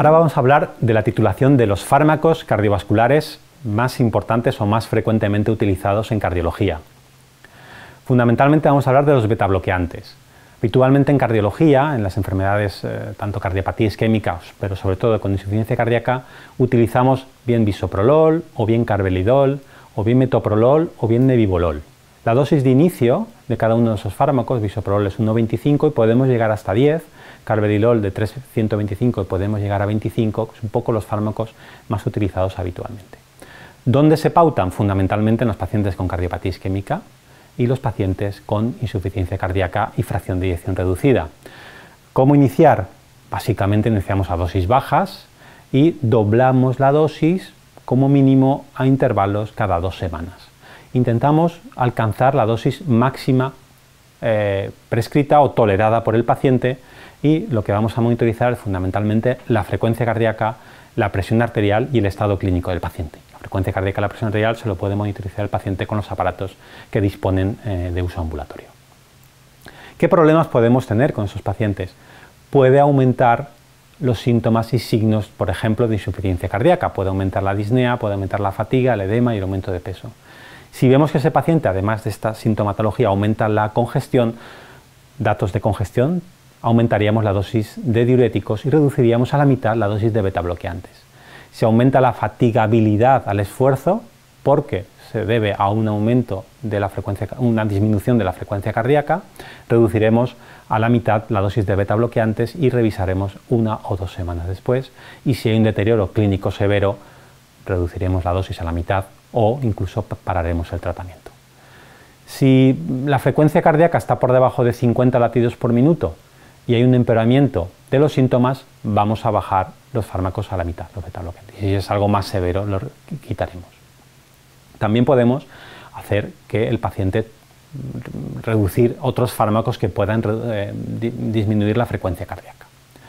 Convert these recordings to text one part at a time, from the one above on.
Ahora vamos a hablar de la titulación de los fármacos cardiovasculares más importantes o más frecuentemente utilizados en cardiología. Fundamentalmente vamos a hablar de los betabloqueantes. Habitualmente en cardiología, en las enfermedades tanto cardiopatía isquémica, pero sobre todo con insuficiencia cardíaca, utilizamos bien bisoprolol, o bien carvedilol, o bien metoprolol, o bien nebivolol. La dosis de inicio de cada uno de esos fármacos, bisoprolol es 1,25 y podemos llegar hasta 10, carvedilol de 3,125 y podemos llegar a 25, que son un poco los fármacos más utilizados habitualmente. ¿Dónde se pautan? Fundamentalmente en los pacientes con cardiopatía isquémica y los pacientes con insuficiencia cardíaca y fracción de eyección reducida. ¿Cómo iniciar? Básicamente iniciamos a dosis bajas y doblamos la dosis como mínimo a intervalos cada 2 semanas. Intentamos alcanzar la dosis máxima prescrita o tolerada por el paciente y lo que vamos a monitorizar es fundamentalmente la frecuencia cardíaca, la presión arterial y el estado clínico del paciente. La frecuencia cardíaca y la presión arterial se lo puede monitorizar el paciente con los aparatos que disponen de uso ambulatorio. ¿Qué problemas podemos tener con esos pacientes? Puede aumentar los síntomas y signos, por ejemplo, de insuficiencia cardíaca. Puede aumentar la disnea, puede aumentar la fatiga, el edema y el aumento de peso. Si vemos que ese paciente, además de esta sintomatología, aumenta la congestión, datos de congestión, aumentaríamos la dosis de diuréticos y reduciríamos a la mitad la dosis de betabloqueantes. Si aumenta la fatigabilidad al esfuerzo, porque se debe a un aumento de la frecuencia, una disminución de la frecuencia cardíaca, reduciremos a la mitad la dosis de betabloqueantes y revisaremos 1 o 2 semanas después. Y si hay un deterioro clínico severo, reduciremos la dosis a la mitad o incluso pararemos el tratamiento. Si la frecuencia cardíaca está por debajo de 50 latidos por minuto y hay un empeoramiento de los síntomas, vamos a bajar los fármacos a la mitad, los betabloqueantes. Y si es algo más severo, los quitaremos. También podemos hacer que el paciente reducir otros fármacos que puedan disminuir la frecuencia cardíaca.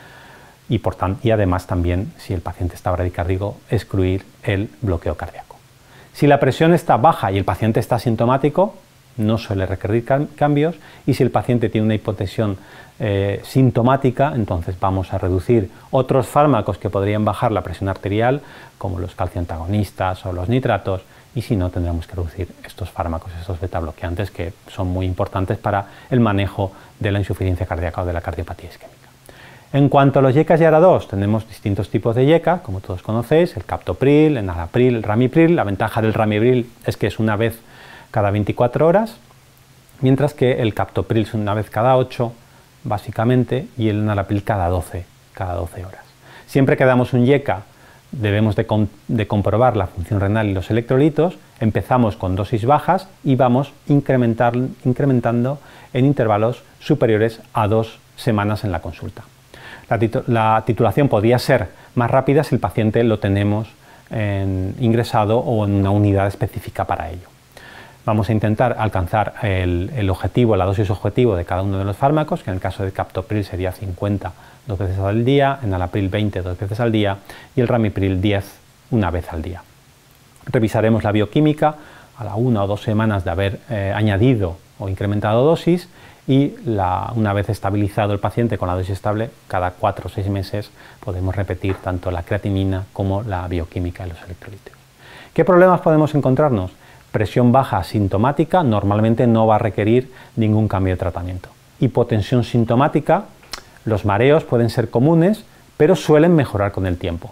Y además también, si el paciente está bradicárdico, excluir el bloqueo cardíaco. Si la presión está baja y el paciente está asintomático, no suele requerir cambios, y si el paciente tiene una hipotensión sintomática, entonces vamos a reducir otros fármacos que podrían bajar la presión arterial, como los calcioantagonistas o los nitratos, y si no, tendremos que reducir estos fármacos, estos betabloqueantes, que son muy importantes para el manejo de la insuficiencia cardíaca o de la cardiopatía isquémica. En cuanto a los YECAs y ARA2, tenemos distintos tipos de YECA, como todos conocéis, el captopril, el enalapril, el ramipril. La ventaja del ramipril es que es una vez cada 24 horas, mientras que el captopril es una vez cada 8, básicamente, y el enalapril cada 12 horas. Siempre que damos un YECA, debemos de comprobar la función renal y los electrolitos. Empezamos con dosis bajas y vamos incrementando en intervalos superiores a 2 semanas en la consulta. La titulación podría ser más rápida si el paciente lo tenemos ingresado o en una unidad específica para ello. Vamos a intentar alcanzar el objetivo, la dosis objetivo de cada uno de los fármacos, que en el caso de captopril sería 50 2 veces al día, enalapril 20 2 veces al día y el ramipril 10 una vez al día. Revisaremos la bioquímica a la 1 o 2 semanas de haber añadido o incrementado dosis y una vez estabilizado el paciente con la dosis estable, cada 4 o 6 meses podemos repetir tanto la creatinina como la bioquímica de los electrolitos. ¿Qué problemas podemos encontrarnos? Presión baja asintomática normalmente no va a requerir ningún cambio de tratamiento. Hipotensión sintomática, los mareos pueden ser comunes, pero suelen mejorar con el tiempo.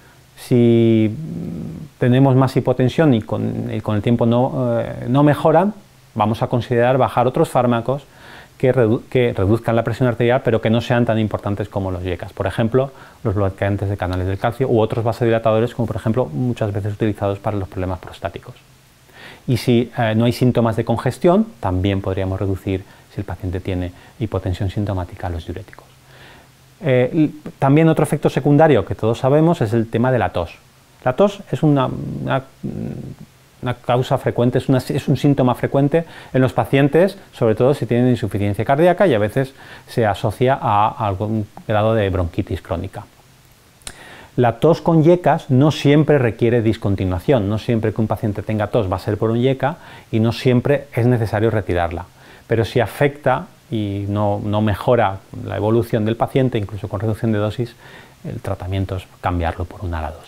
Si tenemos más hipotensión y con el tiempo no mejoran, vamos a considerar bajar otros fármacos que reduzcan la presión arterial, pero que no sean tan importantes como los YECAs. Por ejemplo, los bloqueantes de canales del calcio u otros vasodilatadores, como por ejemplo muchas veces utilizados para los problemas prostáticos. Y si no hay síntomas de congestión, también podríamos reducir, si el paciente tiene hipotensión sintomática, los diuréticos. También otro efecto secundario que todos sabemos es el tema de la tos. La tos es una causa frecuente, es un síntoma frecuente en los pacientes, sobre todo si tienen insuficiencia cardíaca, y a veces se asocia a algún grado de bronquitis crónica. La tos con YECAs no siempre requiere discontinuación, no siempre que un paciente tenga tos va a ser por un YECA y no siempre es necesario retirarla, pero si afecta y no mejora la evolución del paciente, incluso con reducción de dosis, el tratamiento es cambiarlo por un ARA2.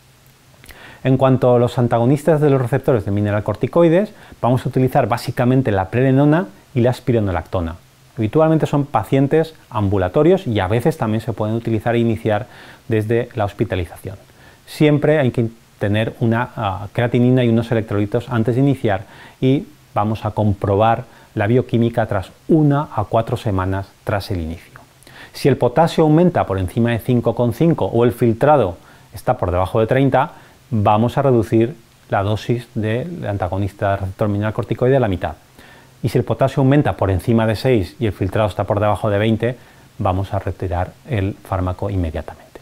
En cuanto a los antagonistas de los receptores de mineralocorticoides, vamos a utilizar básicamente la prelenona y la espironolactona. Habitualmente son pacientes ambulatorios y a veces también se pueden utilizar e iniciar desde la hospitalización. Siempre hay que tener una creatinina y unos electrolitos antes de iniciar y vamos a comprobar la bioquímica tras 1 a 4 semanas tras el inicio. Si el potasio aumenta por encima de 5,5 o el filtrado está por debajo de 30, vamos a reducir la dosis del antagonista del receptor mineralocorticoide a la mitad. Y si el potasio aumenta por encima de 6 y el filtrado está por debajo de 20, vamos a retirar el fármaco inmediatamente.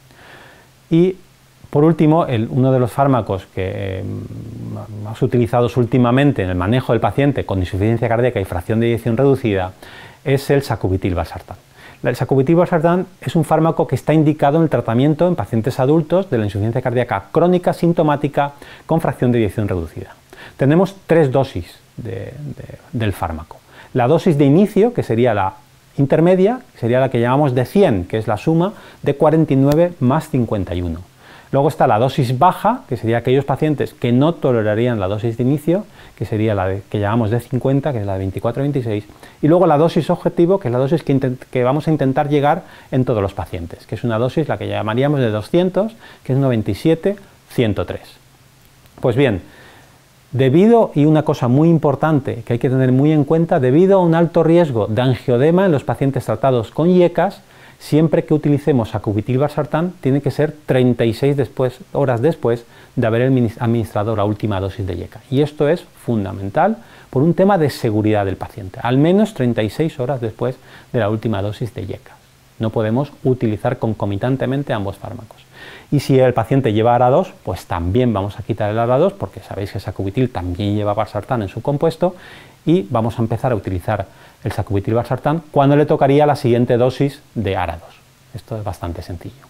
Y por último, uno de los fármacos que más utilizados últimamente en el manejo del paciente con insuficiencia cardíaca y fracción de eyección reducida es el sacubitril/valsartán. El sacubitril/valsartán es un fármaco que está indicado en el tratamiento en pacientes adultos de la insuficiencia cardíaca crónica sintomática con fracción de eyección reducida. Tenemos 3 dosis del fármaco. La dosis de inicio, que sería la intermedia, sería la que llamamos de 100, que es la suma de 49 más 51. Luego está la dosis baja, que sería aquellos pacientes que no tolerarían la dosis de inicio, que sería la que llamamos de 50, que es la de 24-26. Y luego la dosis objetivo, que es la dosis que vamos a intentar llegar en todos los pacientes, que es una dosis la que llamaríamos de 200, que es 97-103. Pues bien, debido, y una cosa muy importante que hay que tener muy en cuenta, debido a un alto riesgo de angioedema en los pacientes tratados con IECAS, siempre que utilicemos sacubitril/valsartán tiene que ser 36 horas después de haber administrado la última dosis de IECA. Y esto es fundamental por un tema de seguridad del paciente, al menos 36 horas después de la última dosis de IECA. No podemos utilizar concomitantemente ambos fármacos. Y si el paciente lleva ARA2, pues también vamos a quitar el ARA2 porque sabéis que sacubitril también lleva valsartán en su compuesto y vamos a empezar a utilizar el sacubitril/valsartán cuando le tocaría la siguiente dosis de ARA2. Esto es bastante sencillo.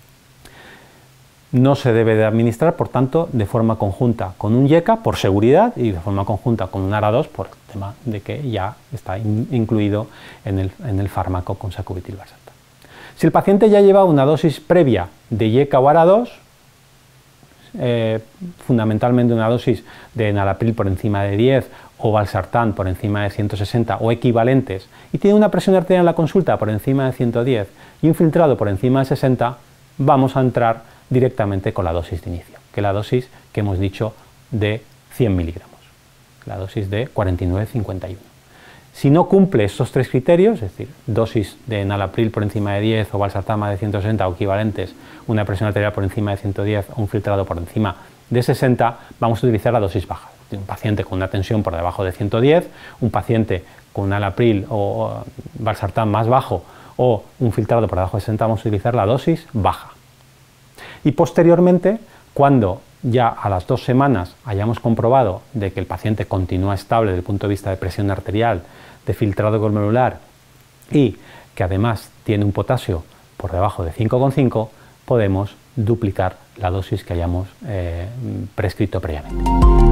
No se debe de administrar, por tanto, de forma conjunta con un IECA por seguridad y de forma conjunta con un ARA2 por el tema de que ya está incluido en el fármaco con sacubitril/valsartán. Si el paciente ya lleva una dosis previa de IECA o ARA2, fundamentalmente una dosis de enalapril por encima de 10 o valsartán por encima de 160 o equivalentes y tiene una presión arterial en la consulta por encima de 110 y un filtrado por encima de 60, vamos a entrar directamente con la dosis de inicio, que es la dosis que hemos dicho de 100 miligramos, la dosis de 49-51. Si no cumple estos 3 criterios, es decir, dosis de enalapril por encima de 10 o valsartán más de 160 o equivalentes, una presión arterial por encima de 110 o un filtrado por encima de 60, vamos a utilizar la dosis baja. Un paciente con una tensión por debajo de 110, un paciente con un enalapril o valsartán más bajo o un filtrado por debajo de 60, vamos a utilizar la dosis baja. Y posteriormente, cuando ya a las 2 semanas hayamos comprobado de que el paciente continúa estable desde el punto de vista de presión arterial, de filtrado glomerular y que además tiene un potasio por debajo de 5,5, podemos duplicar la dosis que hayamos prescrito previamente.